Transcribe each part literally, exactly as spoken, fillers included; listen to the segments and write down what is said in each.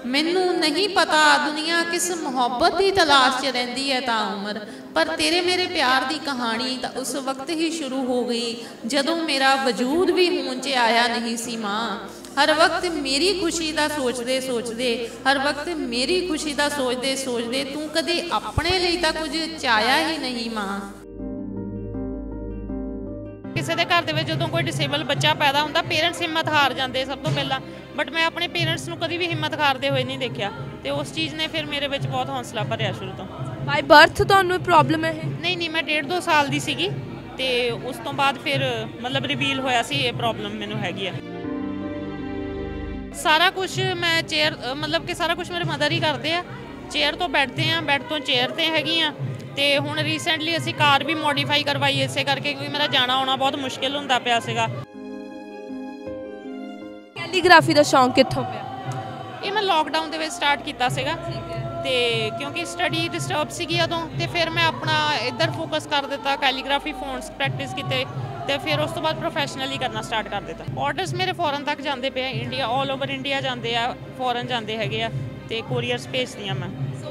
मैनू नहीं पता दुनिया किस मुहब्बत की तलाश च रहिंदी है ता उम्र, पर तेरे मेरे प्यार की कहानी तो उस वक्त ही शुरू हो गई जदों मेरा वजूद भी होंद च आया नहीं सी मां। हर वक्त मेरी खुशी का सोचते सोचते हर वक्त मेरी खुशी का सोचते सोचते तू कदे अपने लिए तो कुछ चाया ही नहीं मां। किसी के घर में जो कोई डिसेबल बच्चा पैदा होता पेरेंट्स हिम्मत हार जाते सब तो पहला, बट मैं अपने पेरेंट्स को कभी भी हिम्मत हारते हुए नहीं देखा, तो उस चीज़ ने फिर मेरे विच बहुत हौसला भरिया शुरू तो। बाय बर्थ तो प्रॉब्लम है? नहीं नहीं मैं डेढ़ दो साल की सीगी, तो उस तो बाद फिर मतलब रिवील होया सी ये प्रॉब्लम मैनू हैगी है। सारा कुछ मैं चेयर मतलब कि सारा कुछ मेरे मदर ही करते हैं, चेयर तो बैठते हैं, बैठ तो चेयर पर हैगी हाँ। तो हुण रीसेंटली असी कार भी मॉडिफाई करवाई इसे करके क्योंकि मेरा जाना आना बहुत मुश्किल होंदा पिया सीगा। कैलीग्राफी का शौक कित्थों पिया? ये मैं लॉकडाउन दे विच स्टार्ट किया सीगा, ते क्योंकि स्टडी डिस्टर्ब सीगी उदों, ते फिर मैं अपना इधर फोकस कर दिता, कैलीग्राफी फोन्स प्रैक्टिस कीते, ते फिर उस तो बाद प्रोफैशनली करना स्टार्ट कर दिता। ऑर्डर्स मेरे फॉरन तक जाते पे, इंडिया ऑल ओवर इंडिया जाते हैं, फॉरन जाते हैं, तो कोरीयर्स भेजदी मैं।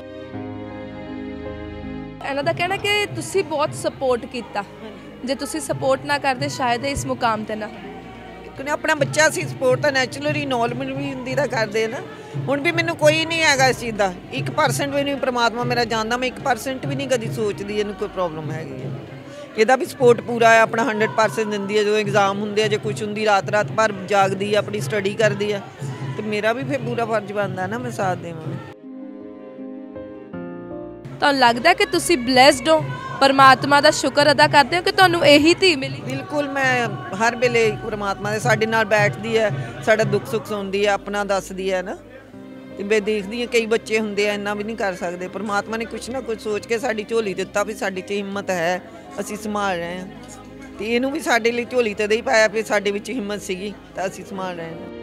इन्हां दा कहना कि तुसी बहुत सपोर्ट किया, जे तुसी सपोर्ट ना करते शायद इस मुकाम ते ना क्योंकि अपना बच्चा सी सपोर्ट तो नैचुरली नॉर्मल भी होंदी तां करदे ना। हुण भी मैनूं कोई नहीं हैगा इस चीज़ का, एक परसेंट भी नहीं परमात्मा मेरा जानदा, मैं एक परसेंट भी नहीं कभी सोचदी इहनूं कोई प्रॉब्लम हैगी है। ਇਹਦਾ भी सपोर्ट पूरा है, अपना हंड्रड परसेंट दिंदी है, जो एग्जाम होंगे है, जो कुछ होंगी रात रात भर जागदी है, अपनी स्टडी करती है, तो मेरा भी फिर पूरा फर्ज बनता है ना मैं साथ देवां। तो लगता है कि तुसी ब्लेस्ड हो, परमात्मा का शुक्र अदा करते हो कि तुहानूं यही धी मिली? बिल्कुल, मैं हर वेले परमात्मा दे साडे नाल बैठदी है, साडा दुख सुख सुनदी है, अपना दसदी है ना, तो मैं देखदी है कई बच्चे होंदे इन्ना भी नहीं कर सकते, परमात्मा ने कुछ ना कुछ सोच के साडी झोली दिता भी साडी च हिम्मत है, असीं संभाल रहे हैं, तो इहनूं भी साडे लई झोली ते दे ही पाया फिर साडे विच हिम्मत सीगी तो असीं संभाल रहे हैं।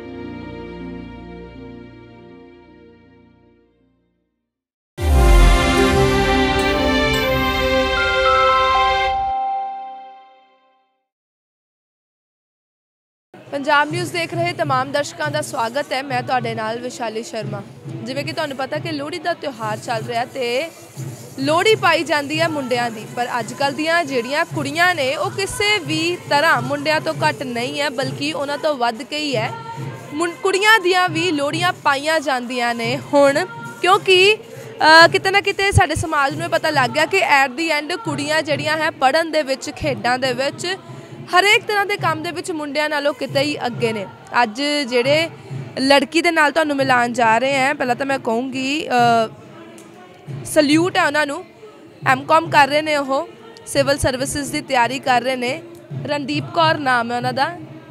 पंजाब न्यूज़ देख रहे तमाम दर्शकों का स्वागत है, मैं तुहाडे नाल विशाली शर्मा। जिवें कि तुहानूं पता कि लोहड़ी का त्यौहार चल रहा तो लोहड़ी पाई जाती है मुंडियां दी, पर अजकल दियां जिहड़ियां कुड़ियां ने वो किसी भी तरह मुंडियां तो घट नहीं है, बल्कि उन्हां तो वध के ही है। कुड़ियां दियां भी लोहड़ियां पाईयां जांदियां ने हुण, क्योंकि किते ना किते साडे समाज नूं पता लग गया कि एट दी एंड कुड़ियां जिहड़ियां है पढ़न दे विच, खेडां दे विच, हरेक तरह के काम के मुंडियां नालों किते ही अगे ने। अज जेड़े लड़की दे नाल तुहानूं मिलान जा रहे हैं, पहला तो मैं कहूँगी सल्यूट है उन्होंने, एम कॉम कर रहे हैं, वो सिविल सर्विसिज की तैयारी कर रहे हैं, रणदीप कौर नाम है उन्होंने,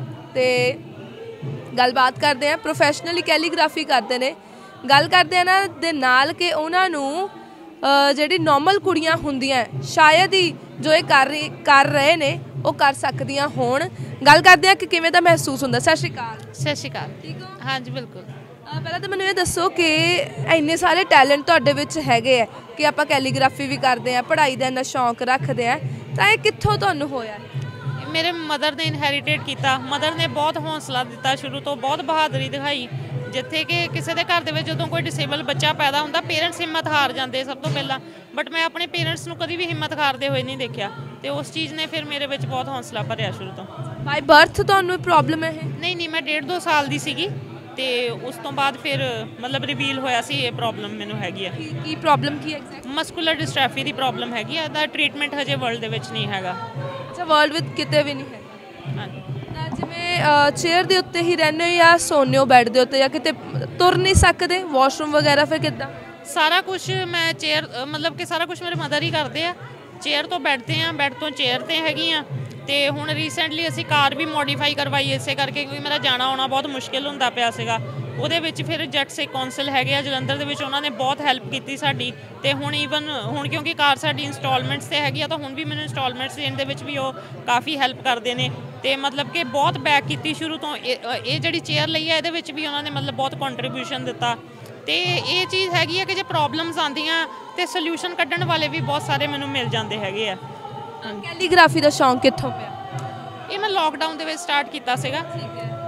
तो गलबात करते हैं। प्रोफैशनली कैलीग्राफी करते हैं, गल करते हैं ना दे नाल कि उन्होंने जिहड़ी नॉर्मल कुड़ियां हुंदियां शायद ही जो ये कर कर रहे ने वो कर सकदियां होण। गल करते हैं कि किवें दा महसूस हुंदा। सत श्री अकाल। सत श्री अकाल। ठीक हो? हाँ जी बिल्कुल। पहला तो मैनूं ये दसो कि इन्ने सारे टैलेंट तुहाडे विच हैगे है कि आपां कैलीग्राफी भी करते हैं, पढ़ाई का इन्ना शौक रखते हैं, तो ये कित्थों तुहानूं होया? मेरे मदर ने इनहेरिटेड किया, मदर ने बहुत हौसला दिता, शुरू तो बहुत बहादुरी दिखाई, जिथे कि किसी के घर में जो कोई डिसेबल बच्चा पैदा होता पेरेंट्स हिम्मत हार जाते सब तो पहला, बट मैं अपने पेरेंट्स को कभी भी हिम्मत हारते हुए नहीं देखा, तो उस चीज़ ने फिर मेरे विच बहुत हौसला भरिया शुरू तो। बाय बर्थ तो प्रॉब्लम है? नहीं नहीं मैं डेढ़ दो साल की सीगी, तो उस तो बाद फिर मतलब रिवील होया सी ये प्रॉब्लम मैनू हैगी है। की प्रॉब्लम की एग्जैक्ट? मस्कुलर डिस्ट्रॉफी की प्रॉब्लम हैगी है, दा ट्रीटमेंट हजे वर्ल्ड दे विच नहीं हैगा। अच्छा, वर्ल्ड विच किते भी नहीं है? हाँ जिवें चेयर के उत्ते ही रहने हो या सोने हो बैड के उत्ते, या किते तुर नहीं सकते, वॉशरूम वगैरह फिर किदा? सारा कुछ मैं चेयर मतलब कि सारा कुछ मेरे मदर ही करते हैं, चेयर तो बैठते हैं, बैड तो चेयर ते हैगी हाँ, तो हुण रीसेंटली असी कार भी मॉडिफाई करवाई इसे करके क्योंकि मेरा जाना आना बहुत मुश्किल होंदा पिया सीगा। ਉਹਦੇ ਵਿੱਚ ਫਿਰ ਜੱਟ ਸੇ ਕੌਂਸਲ ਹੈਗੇ ਆ ਜਲੰਧਰ ਦੇ ਵਿੱਚ, ਉਹਨਾਂ ਨੇ ਬਹੁਤ ਹੈਲਪ ਕੀਤੀ ਸਾਡੀ, ਤੇ ਹੁਣ ਈਵਨ ਹੁਣ ਕਿਉਂਕਿ ਕਾਰ ਸਾਡੀ ਇੰਸਟਾਲਮੈਂਟਸ ਤੇ ਹੈਗੀ ਆ ਤਾਂ ਹੁਣ ਵੀ ਮੈਨੂੰ ਇੰਸਟਾਲਮੈਂਟਸ ਦੇਣ ਦੇ ਵਿੱਚ ਵੀ ਉਹ ਕਾਫੀ ਹੈਲਪ ਕਰਦੇ ਨੇ, ਤੇ ਮਤਲਬ ਕਿ ਬਹੁਤ ਬੈਕ ਕੀਤੀ ਸ਼ੁਰੂ ਤੋਂ। ਇਹ ਜਿਹੜੀ ਚੇਅਰ ਲਈ ਹੈ ਇਹਦੇ ਵਿੱਚ ਵੀ ਉਹਨਾਂ ਨੇ ਮਤਲਬ ਬਹੁਤ ਕੰਟਰੀਬਿਊਸ਼ਨ ਦਿੱਤਾ, ਤੇ ਇਹ ਚੀਜ਼ ਹੈਗੀ ਆ ਕਿ ਜੇ ਪ੍ਰੋਬਲਮਸ ਆਉਂਦੀਆਂ ਤੇ ਸੋਲੂਸ਼ਨ ਕੱਢਣ ਵਾਲੇ ਵੀ ਬਹੁਤ ਸਾਰੇ ਮੈਨੂੰ ਮਿਲ ਜਾਂਦੇ ਹੈਗੇ ਆ। कैलीग्राफी का शौक कित्थों पिया? ਇਹ ਮੈਂ ਲਾਕਡਾਊਨ ਦੇ ਵਿੱਚ ਸਟਾਰਟ ਕੀਤਾ ਸੀਗਾ,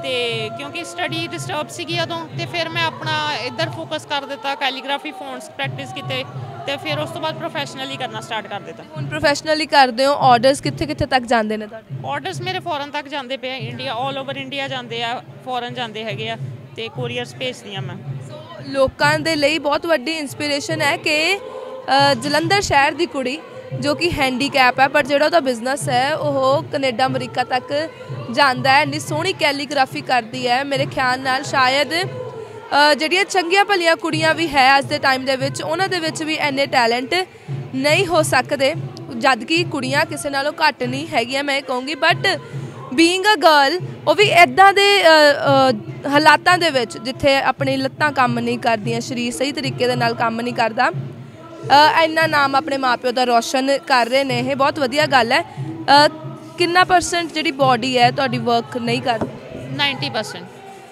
ਤੇ ਕਿਉਂਕਿ ਸਟੱਡੀ ਡਿਸਟਰਬ ਸੀਗੀ ਉਦੋਂ ਤੇ ਫਿਰ ਮੈਂ ਆਪਣਾ ਇੱਧਰ ਫੋਕਸ ਕਰ ਦਿੱਤਾ, ਕੈਲੀਗ੍ਰਾਫੀ ਫੋਨਸ ਪ੍ਰੈਕਟਿਸ ਕੀਤੇ ਤੇ ਫਿਰ ਉਸ ਤੋਂ ਬਾਅਦ ਪ੍ਰੋਫੈਸ਼ਨਲੀ ਕਰਨਾ ਸਟਾਰਟ ਕਰ ਦਿੱਤਾ। ਹੁਣ ਪ੍ਰੋਫੈਸ਼ਨਲੀ ਕਰਦੇ ਹੋ, ਆਰਡਰਸ ਕਿੱਥੇ ਕਿੱਥੇ ਤੱਕ ਜਾਂਦੇ ਨੇ ਤੁਹਾਡੇ? ਆਰਡਰਸ ਮੇਰੇ ਫੋਰਨ ਤੱਕ ਜਾਂਦੇ ਪਏ ਆ, ਇੰਡੀਆ ਆਲ ਓਵਰ ਇੰਡੀਆ ਜਾਂਦੇ ਆ, ਫੋਰਨ ਜਾਂਦੇ ਹੈਗੇ ਆ ਤੇ ਕੋਰੀਅਰਸ ਭੇਜਦੀ ਆ ਮੈਂ। ਸੋ ਲੋਕਾਂ ਦੇ ਲਈ ਬਹੁਤ ਵੱਡੀ ਇੰਸਪੀਰੇਸ਼ਨ ਹੈ ਕਿ ਅ, ਜਲੰਧਰ ਸ਼ਹਿਰ ਦੀ ਕੁੜੀ ਜੋ ਕਿ ਹੈਂਡੀਕੈਪ ਹੈ ਪਰ ਜਿਹੜਾ ਉਹਦਾ ਬਿਜ਼ਨਸ ਹੈ ਉਹ ਕੈਨੇਡਾ ਅਮਰੀਕਾ ਤੱਕ ਜਾਂਦਾ ਹੈ, ਇੰਨੀ ਸੋਹਣੀ ਕੈਲੀਗ੍ਰਾਫੀ ਕਰਦੀ ਹੈ। ਮੇਰੇ ਖਿਆਲ ਨਾਲ ਸ਼ਾਇਦ ਅ, ਜਿਹੜੀਆਂ ਚੰਗੀਆਂ ਭਲੀਆਂ ਕੁੜੀਆਂ ਵੀ ਹੈ ਅੱਜ ਦੇ ਟਾਈਮ ਦੇ ਵਿੱਚ ਉਹਨਾਂ ਦੇ ਵਿੱਚ ਵੀ ਇੰਨੇ ਟੈਲੈਂਟ ਨਹੀਂ ਹੋ ਸਕਦੇ, ਜਦ ਕਿ ਕੁੜੀਆਂ ਕਿਸੇ ਨਾਲੋਂ ਘੱਟ ਨਹੀਂ ਹੈਗੀਆਂ ਮੈਂ ਇਹ ਕਹੂੰਗੀ। ਬਟ ਬੀਇੰਗ ਅ ਗਰਲ ਉਹ ਵੀ ਇੱਦਾਂ ਦੇ ਹਾਲਾਤਾਂ ਦੇ ਵਿੱਚ ਜਿੱਥੇ ਆਪਣੀ ਲੱਤਾਂ ਕੰਮ ਨਹੀਂ ਕਰਦੀਆਂ, ਸਰੀਰ ਸਹੀ ਤਰੀਕੇ ਦੇ ਨਾਲ ਕੰਮ ਨਹੀਂ ਕਰਦਾ, ਇੰਨਾ ਨਾਮ ਆਪਣੇ ਮਾਪਿਓ ਦਾ ਰੋਸ਼ਨ ਕਰ ਰਹੇ ਨੇ, ਇਹ ਬਹੁਤ ਵਧੀਆ ਗੱਲ ਹੈ। ਕਿੰਨਾ ਪਰਸੈਂਟ ਜਿਹੜੀ ਬਾਡੀ ਹੈ ਤੁਹਾਡੀ ਵਰਕ ਨਹੀਂ ਕਰਦੀ? ਨਾਈਂਟੀ ਪਰਸੈਂਟ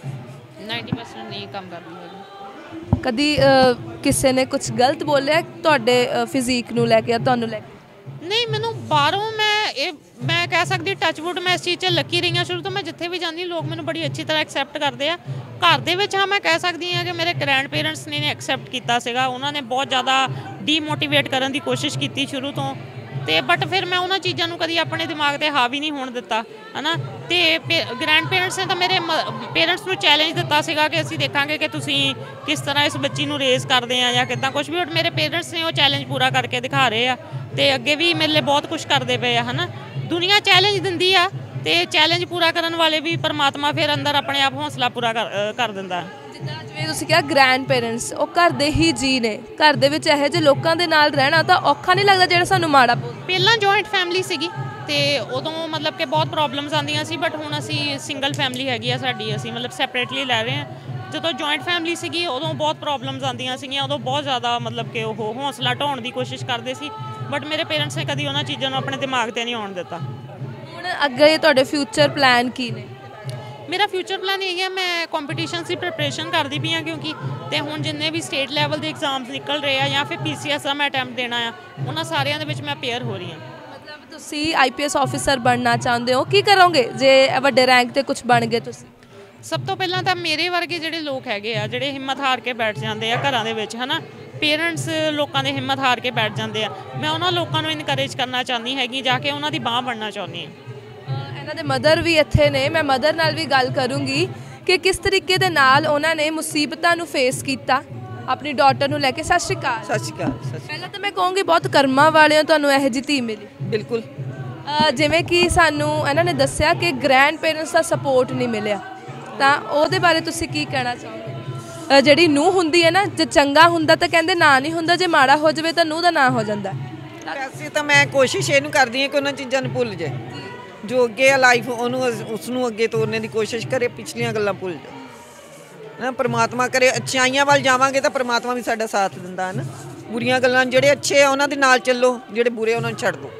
ਨਾਈਂਟੀ ਪਰਸੈਂਟ ਨਹੀਂ ਕੰਮ ਕਰਦੀ ਹੈਗੀ। ਕਦੀ ਕਿਸੇ ਨੇ ਕੁਝ ਗਲਤ ਬੋਲਿਆ ਤੁਹਾਡੇ ਫਿਜ਼ੀਕ ਨੂੰ ਲੈ ਕੇ ਜਾਂ ਤੁਹਾਨੂੰ ਲੈ ਕੇ? ਨਹੀਂ, ਮੈਨੂੰ ਬਾਹਰੋਂ ਮੈਂ ਇਹ ਮੈਂ ਕਹਿ ਸਕਦੀ ਟੱਚਵੁੱਡ ਮੈਂ ਇਸ ਚੀਜ਼ 'ਚ ਲੱਕੀ ਰਹੀ ਹਾਂ। ਸ਼ੁਰੂ ਤੋਂ ਮੈਂ ਜਿੱਥੇ ਵੀ ਜਾਂਦੀ ਲੋਕ ਮੈਨੂੰ ਬੜੀ ਅੱਛੀ ਤਰ੍ਹਾਂ ਐਕਸੈਪਟ ਕਰਦੇ ਆ। ਘਰ ਦੇ ਵਿੱਚ ਹਾਂ ਮੈਂ ਕਹਿ ਸਕਦੀ ਹਾਂ ਕਿ ਮੇਰੇ ਗ੍ਰੈਂਡ ਪੇਰੈਂਟਸ ਨੇ ਐਕਸੈਪਟ ਕੀਤਾ ਸੀਗਾ, ਉਹਨਾਂ ਨੇ ਬਹੁਤ ਜ਼ਿਆਦਾ ਡੀਮੋਟੀਵੇਟ ਕਰਨ ਦੀ ਕੋਸ਼ਿਸ਼ ਕੀਤੀ ਸ਼ੁਰੂ ਤੋਂ ਤੇ ਬਟ ਫਿਰ ਮੈਂ ਉਹਨਾਂ ਚੀਜ਼ਾਂ ਨੂੰ ਕਦੀ ਆਪਣੇ ਦਿਮਾਗ 'ਤੇ ਹਾਵੀ ਨਹੀਂ ਹੋਣ ਦਿੱਤਾ ਹੈ ਨਾ। ਅਤੇ ਗ੍ਰੈਂਡ ਪੇਰੈਂਟਸ ਨੇ ਤਾਂ ਮੇਰੇ ਪੇਰੈਂਟਸ ਨੂੰ ਚੈਲੰਜ ਦਿੱਤਾ ਸੀਗਾ ਕਿ ਅਸੀਂ ਦੇਖਾਂਗੇ ਕਿ ਤੁਸੀਂ ਕਿਸ ਤਰ੍ਹਾਂ ਇਸ ਬੱਚੀ ਨੂੰ ਰੇਜ਼ ਕਰਦੇ ਆ ਜਾਂ ਕਿੱਦਾਂ ਕੁਛ ਵੀ, ਬਟ ਮੇਰੇ ਪੇਰੈਂਟਸ ਨੇ ਉਹ ਚੈਲੰਜ ਪੂਰਾ ਕਰਕੇ ਦਿਖਾ ਰਹੇ ਆ ਅਤੇ ਅੱਗੇ ਵੀ ਮੇਰੇ ਲਈ ਬਹੁਤ ਕੁਛ ਕਰਦੇ ਪਏ ਆ ਹੈ ਨਾ। ਦੁਨੀਆ ਚੈਲੰਜ ਦਿੰਦੀ ਆ ਅਤੇ ਚੈਲੰਜ ਪੂਰਾ ਕਰਨ ਵਾਲੇ ਵੀ ਪਰਮਾਤਮਾ ਫਿਰ ਅੰਦਰ ਆਪਣੇ ਆਪ ਹੌਸਲਾ ਪੂਰਾ ਕਰ ਕਰ ਦਿੰਦਾ। ਜਿੱਦਾਂ ਜਿਵੇਂ ਤੁਸੀਂ ਕਿਹਾ ਗ੍ਰੈਂਡ ਪੇਰੈਂਟਸ ਉਹ ਘਰ ਦੇ ਹੀ ਜੀ ਨੇ, ਘਰ ਦੇ ਵਿੱਚ ਇਹੋ ਜਿਹੇ ਲੋਕਾਂ ਦੇ ਨਾਲ ਰਹਿਣਾ ਤਾਂ ਔਖਾ ਨਹੀਂ ਲੱਗਦਾ ਜਿਹੜਾ ਸਾਨੂੰ ਮਾੜਾ ਬੋਲ? ਪਹਿਲਾਂ ਜੁਆਇੰਟ ਫੈਮਿਲੀ ਸੀਗੀ ਅਤੇ ਉਦੋਂ ਮਤਲਬ ਕਿ ਬਹੁਤ ਪ੍ਰੋਬਲਮਸ ਆਉਂਦੀਆਂ ਸੀ, ਬਟ ਹੁਣ ਅਸੀਂ ਸਿੰਗਲ ਫੈਮਿਲੀ ਹੈਗੀ ਆ ਸਾਡੀ, ਅਸੀਂ ਮਤਲਬ ਸੈਪਰੇਟਲੀ ਲੈ ਰਹੇ ਹਾਂ। ਜਦੋਂ ਜੁਆਇੰਟ ਫੈਮਿਲੀ ਸੀਗੀ ਉਦੋਂ ਬਹੁਤ ਪ੍ਰੋਬਲਮਸ ਆਉਂਦੀਆਂ ਸੀਗੀਆਂ, ਉਦੋਂ ਬਹੁਤ ਜ਼ਿਆਦਾ ਮਤਲਬ ਕਿ ਉਹ ਹੌਸਲਾ ਢਾਉਣ ਦੀ ਕੋਸ਼ਿਸ਼ ਕਰਦੇ ਸੀ, ਬਟ ਮੇਰੇ ਪੇਰੈਂਟਸ ਨੇ ਕਦੀ ਉਹਨਾਂ ਚੀਜ਼ਾਂ ਨੂੰ ਆਪਣੇ ਦਿਮਾਗ 'ਤੇ ਨਹੀਂ ਆਉਣ ਦਿੱਤਾ। ਹੁਣ ਅੱਗੇ ਤੁਹਾਡੇ ਫਿਊਚਰ ਪਲਾਨ ਕੀ ਨੇ? ਮੇਰਾ ਫਿਊਚਰ ਪਲਾਨ ਇਹ ਹੈ ਮੈਂ ਕੰਪੀਟੀਸ਼ਨਸ ਦੀ ਪ੍ਰੈਪਰੇਸ਼ਨ ਕਰਦੀ ਪਈ ਹਾਂ ਕਿਉਂਕਿ ਅਤੇ ਹੁਣ ਜਿੰਨੇ ਵੀ ਸਟੇਟ ਲੈਵਲ ਦੇ ਐਗਜ਼ਾਮਸ ਨਿਕਲ ਰਹੇ ਆ ਜਾਂ ਫਿਰ ਪੀ ਸੀ ਐਸ ਦਾ ਮੈਂ ਅਟੈਂਪਟ ਦੇਣਾ ਆ, ਉਹਨਾਂ ਸਾਰਿਆਂ ਦੇ ਵਿੱਚ ਮੈਂ ਅਪੇਅਰ ਹੋ ਰਹੀ ਹਾਂ। ਮਤਲਬ ਤੁਸੀਂ ਆਈ ਪੀ ਐਸ ਆਫਿਸਰ ਬਣਨਾ ਚਾਹੁੰਦੇ ਹੋ, ਕੀ ਕਰੋਗੇ ਜੇ ਵੱਡੇ ਰੈਂਕ 'ਤੇ ਕੁਝ ਬਣ ਗਏ ਤੁਸੀਂ? ਸਭ ਤੋਂ ਪਹਿਲਾਂ ਤਾਂ ਮੇਰੇ ਵਰਗੇ ਜਿਹੜੇ ਲੋਕ ਹੈਗੇ ਆ ਜਿਹੜੇ ਹਿੰਮਤ ਹਾਰ ਕੇ ਬੈਠ ਜਾਂਦੇ ਆ ਘਰਾਂ ਦੇ ਵਿੱਚ ਹੈ ਨਾ, ਪੇਰੈਂਟਸ ਲੋਕਾਂ ਦੇ ਹਿੰਮਤ ਹਾਰ ਕੇ ਬੈਠ ਜਾਂਦੇ ਆ, ਮੈਂ ਉਹਨਾਂ ਲੋਕਾਂ ਨੂੰ ਇਨਕਰੇਜ ਕਰਨਾ ਚਾਹੁੰਦੀ ਹੈਗੀ, ਜਾ ਕੇ ਉਹਨਾਂ ਦੀ ਬਾਂਹ ਬਣਨਾ ਚਾਹੁੰਦੀ ਹਾਂ। ਇਹਨਾਂ ਦੇ ਮਦਰ ਵੀ ਇੱਥੇ ਨੇ, ਮੈਂ ਮਦਰ ਨਾਲ ਵੀ ਗੱਲ ਕਰੂੰਗੀ ਕਿ ਕਿਸ ਤਰੀਕੇ ਦੇ ਨਾਲ ਉਹਨਾਂ ਨੇ ਮੁਸੀਬਤਾਂ ਨੂੰ ਫੇਸ ਕੀਤਾ ਆਪਣੀ ਡਾਟਰ ਨੂੰ ਲੈ ਕੇ। ਸਤਿ ਸ਼੍ਰੀ ਅਕਾਲ। ਸਤਿ ਸ਼੍ਰੀ ਅਕਾਲ। ਪਹਿਲਾਂ ਤਾਂ ਮੈਂ ਕਹੂੰਗੀ ਬਹੁਤ ਕਰਮਾਂ ਵਾਲਿਆਂ ਤੁਹਾਨੂੰ ਇਹੋ ਜਿਹੀ ਧੀ ਮਿਲੀ। ਬਿਲਕੁਲ। ਜਿਵੇਂ ਕਿ ਸਾਨੂੰ ਇਹਨਾਂ ਨੇ ਦੱਸਿਆ ਕਿ ਗ੍ਰੈਂਡ ਪੇਰੈਂਟਸ ਦਾ ਸਪੋਰਟ ਨਹੀਂ ਮਿਲਿਆ, ਤਾਂ ਉਹਦੇ ਬਾਰੇ ਤੁਸੀਂ ਕੀ ਕਹਿਣਾ ਚਾਹੋਗੇ? ਜਿਹੜੀ ਨੂੰਹ ਹੁੰਦੀ ਹੈ ਨਾ, ਜੇ ਚੰਗਾ ਹੁੰਦਾ ਤਾਂ ਕਹਿੰਦੇ ਨਾਂ ਨਹੀਂ ਹੁੰਦਾ, ਜੇ ਮਾੜਾ ਹੋ ਜਾਵੇ ਤਾਂ ਨੂੰਹ ਦਾ ਨਾਂ ਹੋ ਜਾਂਦਾ। ਵੈਸੇ ਤਾਂ ਮੈਂ ਕੋਸ਼ਿਸ਼ ਇਹਨੂੰ ਕਰਦੀ ਹਾਂ ਕਿ ਉਹਨਾਂ ਚੀਜ਼ਾਂ ਨੂੰ ਭੁੱਲ ਜਾਏ, ਜੋ ਅੱਗੇ ਆ ਲਾਈਫ ਉਹਨੂੰ ਉਸ ਨੂੰ ਅੱਗੇ ਤੋਰਨੇ ਦੀ ਕੋਸ਼ਿਸ਼ ਕਰੇ, ਪਿਛਲੀਆਂ ਗੱਲਾਂ ਭੁੱਲ ਜਾਏ ਨਾ। ਪਰਮਾਤਮਾ ਕਰੇ ਅੱਛਾਈਆਂ ਵੱਲ ਜਾਵਾਂਗੇ ਤਾਂ ਪਰਮਾਤਮਾ ਵੀ ਸਾਡਾ ਸਾਥ ਦਿੰਦਾ ਹੈ ਨਾ। ਬੁਰੀਆਂ ਗੱਲਾਂ ਜਿਹੜੇ ਅੱਛੇ ਆ ਉਹਨਾਂ ਦੇ ਨਾਲ ਚੱਲੋ, ਜਿਹੜੇ ਬੁਰੇ ਉਹਨਾਂ ਨੂੰ ਛੱਡ ਦਿਓ।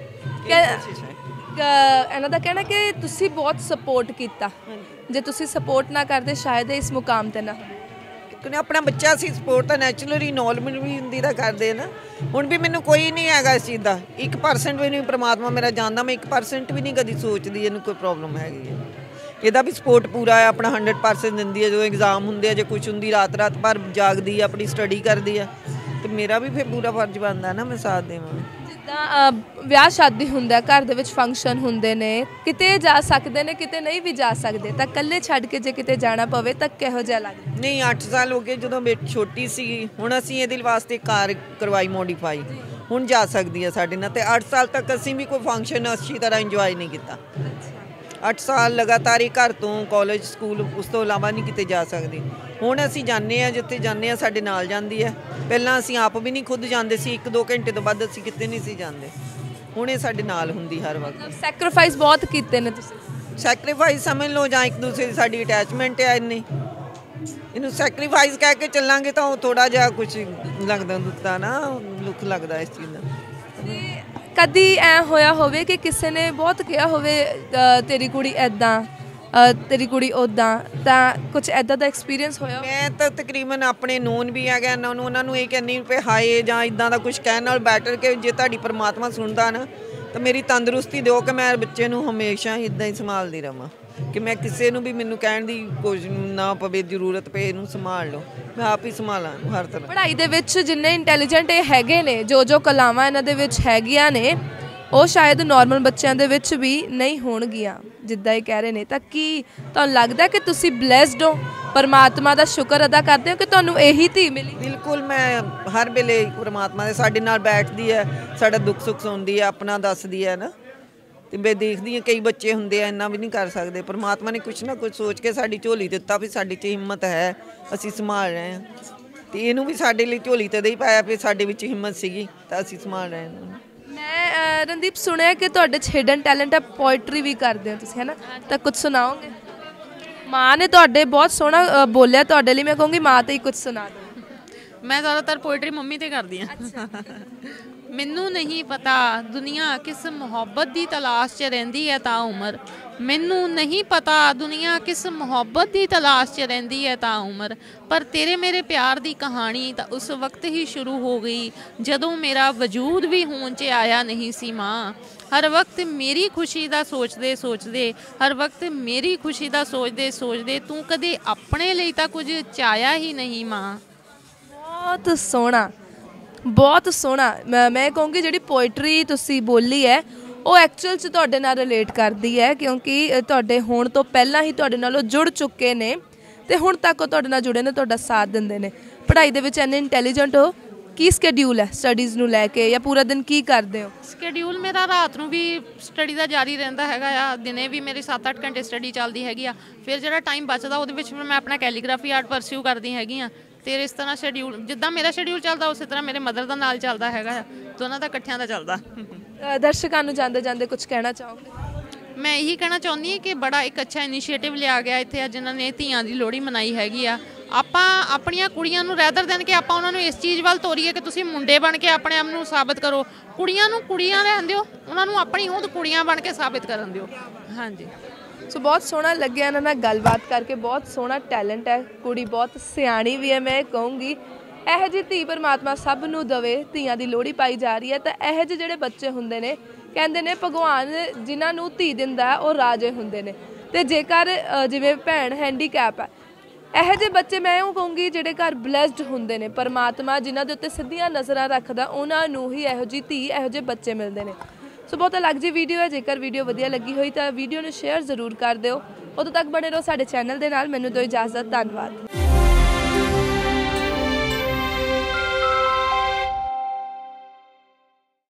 ਇਹਨਾਂ ਦਾ ਕਹਿਣਾ ਕਿ ਤੁਸੀਂ ਬਹੁਤ ਸਪੋਰਟ ਕੀਤਾ, ਜੇ ਤੁਸੀਂ ਸਪੋਰਟ ਨਾ ਕਰਦੇ ਸ਼ਾਇਦ ਇਸ ਮੁਕਾਮ 'ਤੇ ਨਾ ਹੁੰਦੇ। ਕਿਉਂਕਿ ਆਪਣਾ ਬੱਚਾ ਸੀ, ਸਪੋਰਟ ਤਾਂ ਨੈਚੁਰਲੀ ਇਨਵੋਲਵਮੈਂਟ ਵੀ ਹੁੰਦੀ ਤਾਂ ਕਰਦੇ ਨਾ। ਹੁਣ ਵੀ ਮੈਨੂੰ ਕੋਈ ਨਹੀਂ ਹੈਗਾ ਇਸ ਚੀਜ਼ ਦਾ, ਇੱਕ ਪਰਸੈਂਟ ਵੀ ਨਹੀਂ ਪਰਮਾਤਮਾ ਮੇਰਾ ਜਾਣਦਾ, ਮੈਂ ਇੱਕ ਪਰਸੈਂਟ ਵੀ ਨਹੀਂ ਕਦੀ ਸੋਚਦੀ ਇਹਨੂੰ ਕੋਈ ਪ੍ਰੋਬਲਮ ਹੈਗੀ ਹੈ। ਇਹਦਾ ਵੀ ਸਪੋਰਟ ਪੂਰਾ ਹੈ, ਆਪਣਾ ਹੰਡਰਡ ਪਰਸੈਂਟ ਦਿੰਦੀ ਹੈ। ਜਦੋਂ ਐਗਜ਼ਾਮ ਹੁੰਦੇ ਆ, ਜੇ ਕੁਛ ਹੁੰਦੀ ਰਾਤ ਰਾਤ ਭਰ ਜਾਗਦੀ ਹੈ, ਆਪਣੀ ਸਟੱਡੀ ਕਰਦੀ ਹੈ, ਅਤੇ ਮੇਰਾ ਵੀ ਫਿਰ ਪੂਰਾ ਫਰਜ਼ ਬਣਦਾ ਨਾ ਮੈਂ ਸਾਥ ਦੇਵਾਂ। ਜਿੱਦਾਂ ਵਿਆਹ ਸ਼ਾਦੀ ਹੁੰਦਾ, ਘਰ ਦੇ ਵਿੱਚ ਫੰਕਸ਼ਨ ਹੁੰਦੇ ਨੇ, ਕਿਤੇ ਜਾ ਸਕਦੇ ਨੇ ਕਿਤੇ ਨਹੀਂ ਵੀ ਜਾ ਸਕਦੇ, ਤਾਂ ਇਕੱਲੇ ਛੱਡ ਕੇ ਜੇ ਕਿਤੇ ਜਾਣਾ ਪਵੇ ਤਾਂ ਕਿਹੋ ਜਿਹਾ ਲੱਗਦਾ? ਨਹੀਂ, ਅੱਠ ਸਾਲ ਹੋ ਗਏ ਜਦੋਂ ਮੇਰੀ ਛੋਟੀ ਸੀ, ਹੁਣ ਅਸੀਂ ਇਹਦੇ ਵਾਸਤੇ ਕਾਰ ਕਰਵਾਈ ਮੋਡੀਫਾਈ, ਹੁਣ ਜਾ ਸਕਦੀ ਹੈ ਸਾਡੇ ਨਾਲ। ਅਤੇ ਅੱਠ ਸਾਲ ਤੱਕ ਅਸੀਂ ਵੀ ਕੋਈ ਫੰਕਸ਼ਨ ਅੱਛੀ ਤਰ੍ਹਾਂ ਇੰਜੋਏ ਨਹੀਂ ਕੀਤਾ। ਅੱਠ ਸਾਲ ਲਗਾਤਾਰ ਹੀ ਘਰ ਤੋਂ ਕਾਲਜ ਸਕੂਲ ਉਸ ਤੋਂ ਇਲਾਵਾ ਨਹੀਂ ਕਿਤੇ ਜਾ ਸਕਦੀ। ਹੁਣ ਅਸੀਂ ਜਾਂਦੇ ਹਾਂ, ਜਿੱਥੇ ਜਾਂਦੇ ਹਾਂ ਸਾਡੇ ਨਾਲ ਜਾਂਦੀ ਹੈ। ਪਹਿਲਾਂ ਅਸੀਂ ਆਪ ਵੀ ਨਹੀਂ ਖੁਦ ਜਾਂਦੇ ਸੀ, ਇੱਕ ਦੋ ਘੰਟੇ ਤੋਂ ਬਾਅਦ ਅਸੀਂ ਕਿਤੇ ਨਹੀਂ ਸੀ ਜਾਂਦੇ, ਹੁਣ ਇਹ ਸਾਡੇ ਨਾਲ ਹੁੰਦੀ ਹਰ ਵਕਤ। ਸੈਕਰੀਫਾਈਸ ਬਹੁਤ ਕੀਤੇ ਨੇ ਤੁਸੀਂ? ਸੈਕਰੀਫਾਈਸ ਸਮਝ ਲਓ ਜਾਂ ਇੱਕ ਦੂਸਰੇ ਦੀ ਸਾਡੀ ਅਟੈਚਮੈਂਟ ਹੈ ਇੰਨੀ, ਇਹਨੂੰ ਸੈਕਰੀਫਾਈਸ ਕਹਿ ਕੇ ਚੱਲਾਂਗੇ ਤਾਂ ਉਹ ਥੋੜ੍ਹਾ ਜਿਹਾ ਕੁਛ ਲੱਗਦਾ ਦੁੱਤਾ ਨਾ, ਲੁੱਕ ਲੱਗਦਾ ਇਸ ਚੀਜ਼ ਦਾ। ਕਦੀ ਐ ਹੋਇਆ ਹੋਵੇ ਕਿ ਕਿਸੇ ਨੇ ਬਹੁਤ ਕਿਹਾ ਹੋਵੇ ਤੇਰੀ ਕੁੜੀ ਇੱਦਾਂ, ਤੇਰੀ ਕੁੜੀ ਉੱਦਾਂ, ਤਾਂ ਕੁਛ ਇੱਦਾਂ ਦਾ ਐਕਸਪੀਰੀਅੰਸ ਹੋਇਆ? ਮੈਂ ਤਾਂ ਤਕਰੀਬਨ ਆਪਣੇ ਨੋਨ ਵੀ ਹੈਗਾ ਇਹਨਾਂ ਨੂੰ, ਉਹਨਾਂ ਨੂੰ ਇਹ ਕਹਿੰਦੀ ਵੀ ਹਾਏ ਜਾਂ ਇੱਦਾਂ ਦਾ ਕੁਛ ਕਹਿਣ ਨਾਲ ਬੈਟਰ ਕਿ ਜੇ ਤੁਹਾਡੀ ਪਰਮਾਤਮਾ ਸੁਣਦਾ ਨਾ ਤਾਂ ਮੇਰੀ ਤੰਦਰੁਸਤੀ ਦਿਓ ਕਿ ਮੈਂ ਬੱਚੇ ਨੂੰ ਹਮੇਸ਼ਾ ਇੱਦਾਂ ਹੀ ਸੰਭਾਲਦੀ ਰਵਾਂ, ਕਿ ਮੈਂ ਕਿਸੇ ਨੂੰ ਵੀ ਮੈਨੂੰ ਕਹਿਣ ਦੀ ਕੁਝ ਨਾ ਪਵੇ, ਜ਼ਰੂਰਤ ਪਏ ਇਹਨੂੰ ਸੰਭਾਲ ਲਓ, ਮੈਂ ਆਪ ਹੀ ਸੰਭਾਲਾਂ ਹਰ ਤਰ੍ਹਾਂ। ਪੜ੍ਹਾਈ ਦੇ ਵਿੱਚ ਜਿੰਨੇ ਇੰਟੈਲੀਜੈਂਟ ਇਹ ਹੈਗੇ ਨੇ, ਜੋ ਜੋ ਕਲਾਵਾਂ ਇਹਨਾਂ ਦੇ ਵਿੱਚ ਹੈਗੀਆਂ ਨੇ, ਉਹ ਸ਼ਾਇਦ ਨਾਰਮਲ ਬੱਚਿਆਂ ਦੇ ਵਿੱਚ ਵੀ ਨਹੀਂ ਹੋਣਗੀਆਂ ਜਿੱਦਾਂ ਇਹ ਕਹਿ ਰਹੇ ਨੇ। ਤਾਂ ਕੀ ਤੁਹਾਨੂੰ ਲੱਗਦਾ ਕਿ ਤੁਸੀਂ ਬਲੈਸਡ ਹੋ, ਪਰਮਾਤਮਾ ਦਾ ਸ਼ੁਕਰ ਅਦਾ ਕਰਦੇ ਹੋ ਕਿ ਤੁਹਾਨੂੰ ਇਹੀ ਧੀ ਮਿਲੀ? ਬਿਲਕੁਲ, ਮੈਂ ਹਰ ਵੇਲੇ ਪਰਮਾਤਮਾ ਦੇ ਸਾਡੇ ਨਾਲ ਬੈਠਦੀ ਹੈ, ਸਾਡਾ ਦੁੱਖ ਸੁੱਖ ਸੁਣਦੀ ਹੈ, ਆਪਣਾ ਦੱਸਦੀ ਹੈ ਨਾ। ਅਤੇ ਮੈਂ ਦੇਖਦੀ ਹਾਂ ਕਈ ਬੱਚੇ ਹੁੰਦੇ ਆ ਇੰਨਾ ਵੀ ਨਹੀਂ ਕਰ ਸਕਦੇ, ਪਰਮਾਤਮਾ ਨੇ ਕੁਛ ਨਾ ਕੁਛ ਸੋਚ ਕੇ ਸਾਡੀ ਝੋਲੀ ਦਿੱਤਾ ਵੀ ਸਾਡੇ 'ਚ ਹਿੰਮਤ ਹੈ, ਅਸੀਂ ਸੰਭਾਲ ਰਹੇ ਹਾਂ। ਅਤੇ ਇਹਨੂੰ ਵੀ ਸਾਡੇ ਲਈ ਝੋਲੀ ਤਦੇ ਹੀ ਪਾਇਆ ਵੀ ਸਾਡੇ ਵਿੱਚ ਹਿੰਮਤ ਸੀਗੀ ਤਾਂ ਅਸੀਂ ਸੰਭਾਲ ਰਹੇ ਹਾਂ। ਮੈਂ ਰਣਦੀਪ ਸੁਣਿਆ ਕਿ ਤੁਹਾਡੇ 'ਚ ਹਿਡਨ ਟੈਲੈਂਟ ਹੈ, ਪੋਇਟਰੀ ਵੀ ਕਰਦੇ ਹੋ ਤੁਸੀਂ, ਹੈ ਨਾ? ਤਾਂ ਕੁਝ ਸੁਣਾਓਗੇ? ਮਾਂ ਨੇ ਤੁਹਾਡੇ ਬਹੁਤ ਸੋਹਣਾ ਬੋਲਿਆ, ਤੁਹਾਡੇ ਲਈ ਮੈਂ ਕਹੂੰਗੀ ਮਾਂ 'ਤੇ ਹੀ ਕੁਝ ਸੁਣਾ ਦਿਓ। ਮੈਂ ਜ਼ਿਆਦਾਤਰ ਪੋਇਟਰੀ ਮੰਮੀ 'ਤੇ ਕਰਦੀ ਹਾਂ। ਮੈਨੂੰ ਨਹੀਂ ਪਤਾ ਦੁਨੀਆ ਕਿਸ ਮੁਹੱਬਤ ਦੀ ਤਲਾਸ਼ 'ਚ ਰਹਿੰਦੀ ਹੈ ਤਾਂ ਉਮਰ, ਮੈਨੂੰ ਨਹੀਂ ਪਤਾ ਦੁਨੀਆ ਕਿਸ ਮੁਹੱਬਤ ਦੀ ਤਲਾਸ਼ 'ਚ ਰਹਿੰਦੀ ਹੈ ਤਾਂ ਉਮਰ, ਪਰ ਤੇਰੇ ਮੇਰੇ ਪਿਆਰ ਦੀ ਕਹਾਣੀ ਤਾਂ ਉਸ ਵਕਤ ਹੀ ਸ਼ੁਰੂ ਹੋ ਗਈ ਜਦੋਂ ਮੇਰਾ ਵਜੂਦ ਵੀ ਹੋਂਦ 'ਚ ਆਇਆ ਨਹੀਂ ਸੀ ਮਾਂ। ਹਰ ਵਕਤ ਮੇਰੀ ਖੁਸ਼ੀ ਦਾ ਸੋਚਦੇ ਸੋਚਦੇ ਹਰ ਵਕਤ ਮੇਰੀ ਖੁਸ਼ੀ ਦਾ ਸੋਚਦੇ ਸੋਚਦੇ ਤੂੰ ਕਦੇ ਆਪਣੇ ਲਈ ਤਾਂ ਕੁਝ ਚਾਹਿਆ ਹੀ ਨਹੀਂ ਮਾਂ। ਬਹੁਤ ਸੋਹਣਾ, ਬਹੁਤ ਸੋਹਣਾ। ਮੈਂ ਮੈਂ ਕਹੂੰਗੀ ਜਿਹੜੀ ਪੋਇਟਰੀ ਤੁਸੀਂ ਬੋਲੀ ਹੈ ਉਹ ਐਕਚੁਅਲ 'ਚ ਤੁਹਾਡੇ ਨਾਲ ਰਿਲੇਟ ਕਰਦੀ ਹੈ, ਕਿਉਂਕਿ ਤੁਹਾਡੇ ਹੋਣ ਤੋਂ ਪਹਿਲਾਂ ਹੀ ਤੁਹਾਡੇ ਨਾਲੋਂ ਜੁੜ ਚੁੱਕੇ ਨੇ ਅਤੇ ਹੁਣ ਤੱਕ ਉਹ ਤੁਹਾਡੇ ਨਾਲ ਜੁੜੇ ਨੇ, ਤੁਹਾਡਾ ਸਾਥ ਦਿੰਦੇ ਨੇ। ਪੜ੍ਹਾਈ ਦੇ ਵਿੱਚ ਇੰਨੇ ਇੰਟੈਲੀਜੈਂਟ ਹੋ, ਕੀ ਸਕੈਡਿਊਲ ਹੈ ਸਟੱਡੀਜ਼ ਨੂੰ ਲੈ ਕੇ, ਜਾਂ ਪੂਰਾ ਦਿਨ ਕੀ ਕਰਦੇ ਹੋ? ਸਕੈਡਿਊਲ ਮੇਰਾ ਰਾਤ ਨੂੰ ਵੀ ਸਟੱਡੀ ਦਾ ਜਾਰੀ ਰਹਿੰਦਾ ਹੈਗਾ ਆ, ਦਿਨੇ ਵੀ ਮੇਰੀ ਸੱਤ ਅੱਠ ਘੰਟੇ ਸਟੱਡੀ ਚੱਲਦੀ ਹੈਗੀ ਆ। ਫਿਰ ਜਿਹੜਾ ਟਾਈਮ ਬਚਦਾ ਉਹਦੇ ਵਿੱਚ ਮੈਂ ਆਪਣਾ ਕੈਲੀਗ੍ਰਾਫੀ ਆਰਟ ਪਰਸਿਊ ਕਰਦੀ ਹੈਗੀ ਆ। ਅਤੇ ਇਸ ਤਰ੍ਹਾਂ ਸ਼ੈਡਿਊਲ ਜਿੱਦਾਂ ਮੇਰਾ ਸ਼ੈਡਿਊਲ ਚੱਲਦਾ ਉਸੇ ਤਰ੍ਹਾਂ ਮੇਰੇ ਮਦਰ ਦਾ ਨਾਲ ਚੱਲਦਾ ਹੈਗਾ ਆ, ਦੋਨਾਂ ਦਾ ਇਕੱਠਿਆਂ ਦਾ ਚੱਲਦਾ। ਦਰਸ਼ਕਾਂ ਨੂੰ ਜਾਂਦੇ ਜਾਂਦੇ ਕੁਝ ਕਹਿਣਾ ਚਾਹੋਗੇ? ਮੈਂ ਇਹੀ ਕਹਿਣਾ ਚਾਹੁੰਦੀ ਹਾਂ ਕਿ ਬੜਾ ਇੱਕ ਅੱਛਾ ਇਨੀਸ਼ੀਏਟਿਵ ਲਿਆ ਗਿਆ ਇੱਥੇ ਅੱਜ, ਜਿਨ੍ਹਾਂ ਨੇ ਧੀਆਂ ਦੀ ਲੋਹੜੀ ਮਨਾਈ ਹੈਗੀ ਆ। ਆਪਾਂ ਆਪਣੀਆਂ ਕੁੜੀਆਂ ਨੂੰ ਰੈਦਰ ਦੇਣ ਕੇ ਆਪਾਂ ਉਹਨਾਂ ਨੂੰ ਇਸ ਚੀਜ਼ ਵੱਲ ਤੋਰੀਏ ਕਿ ਤੁਸੀਂ ਮੁੰਡੇ ਬਣ ਕੇ ਆਪਣੇ ਆਪ ਨੂੰ ਸਾਬਿਤ ਕਰੋ, ਕੁੜੀਆਂ ਨੂੰ ਕੁੜੀਆਂ ਰਹਿਣ ਦਿਓ, ਉਹਨਾਂ ਨੂੰ ਆਪਣੀ ਹੋਂਦ ਕੁੜੀਆਂ ਬਣ ਕੇ ਸਾਬਿਤ ਕਰਨ ਦਿਓ। ਹਾਂਜੀ, ਸੋ ਬਹੁਤ ਸੋਹਣਾ ਲੱਗਿਆ ਇਹਨਾਂ ਨਾਲ ਗੱਲਬਾਤ ਕਰਕੇ, ਬਹੁਤ ਸੋਹਣਾ ਟੈਲੈਂਟ ਹੈ, ਕੁੜੀ ਬਹੁਤ ਸਿਆਣੀ ਵੀ ਹੈ। ਮੈਂ ਕਹੂੰਗੀ ਇਹੋ ਜਿਹੀ ਧੀ ਪਰਮਾਤਮਾ ਸਭ ਨੂੰ ਦੇਵੇ। ਧੀਆਂ ਦੀ ਲੋਹੜੀ ਪਾਈ ਜਾ ਰਹੀ ਹੈ ਤਾਂ ਇਹੋ ਜਿਹੇ ਜਿਹੜੇ ਬੱਚੇ ਹੁੰਦੇ ਨੇ, ਕਹਿੰਦੇ ਨੇ ਭਗਵਾਨ ਜਿਨ੍ਹਾਂ ਨੂੰ ਧੀ ਦਿੰਦਾ ਉਹ ਰਾਜੇ ਹੁੰਦੇ ਨੇ। ਅਤੇ ਜੇਕਰ ਜਿਵੇਂ ਭੈਣ ਹੈਂਡੀਕੈਪ ਹੈ, ਇਹੋ ਜਿਹੇ ਬੱਚੇ ਮੈਂ ਉਹ ਕਹੂੰਗੀ ਜਿਹੜੇ ਘਰ ਬਲੈਸਡ ਹੁੰਦੇ ਨੇ, ਪਰਮਾਤਮਾ ਜਿਨ੍ਹਾਂ ਦੇ ਉੱਤੇ ਸਿੱਧੀਆਂ ਨਜ਼ਰਾਂ ਰੱਖਦਾ ਉਹਨਾਂ ਨੂੰ ਹੀ ਇਹੋ ਜਿਹੀ ਧੀ, ਇਹੋ ਜਿਹੇ ਬੱਚੇ ਮਿਲਦੇ ਨੇ। ਸੋ ਬਹੁਤ ਅਲੱਗ ਜਿਹੀ ਵੀਡੀਓ ਹੈ, ਜੇਕਰ ਵੀਡੀਓ ਵਧੀਆ ਲੱਗੀ ਹੋਈ ਤਾਂ ਵੀਡੀਓ ਨੂੰ ਸ਼ੇਅਰ ਜ਼ਰੂਰ ਕਰ ਦਿਓ। ਉਦੋਂ ਤੱਕ ਬਣੇ ਰਹੋ ਸਾਡੇ ਚੈਨਲ ਦੇ ਨਾਲ। ਮੈਨੂੰ ਦਿਓ ਇਜਾਜ਼ਤ, ਧੰਨਵਾਦ।